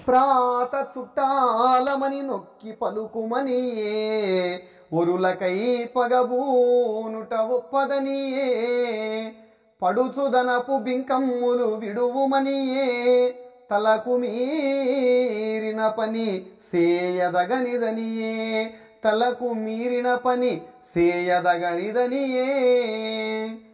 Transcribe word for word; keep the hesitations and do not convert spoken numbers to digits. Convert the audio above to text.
ప్రాత చుట్టాలమని నొక్కి పలుకుమనియే ఒరులకై పగబూనుట ఒప్పదనియే పడుచుదనపు బింకమ్ములు విడువుమనియే తలకు మీరిన పని సేయదగనిదనియే తలకు మీరిన పని సేయదగనిదనియే